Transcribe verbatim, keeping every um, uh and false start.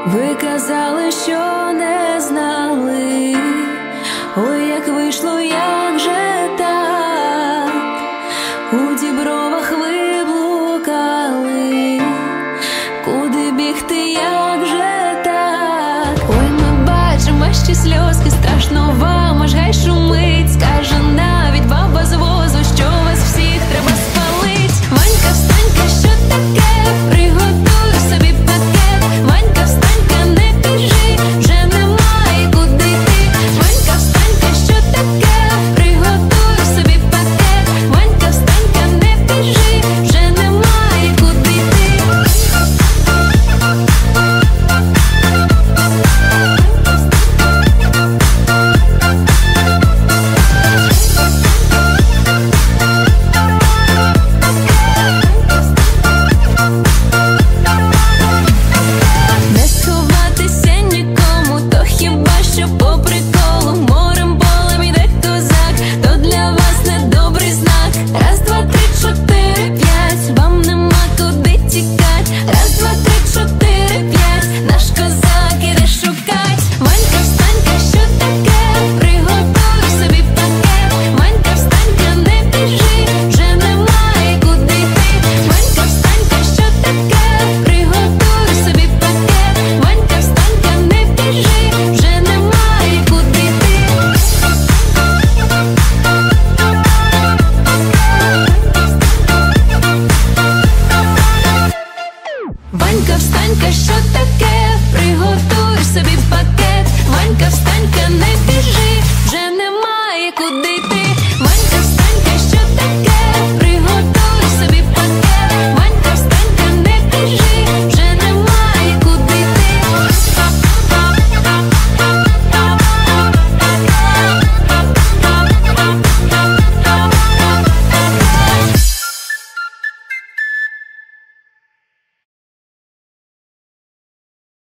Ви казали, що не знали, ой, як вийшло, як же так, у дібровах ви блукали, куди бігти, як же так. Ой, ми бачимо, ще сльозки, страшно вам, аж гай шуми.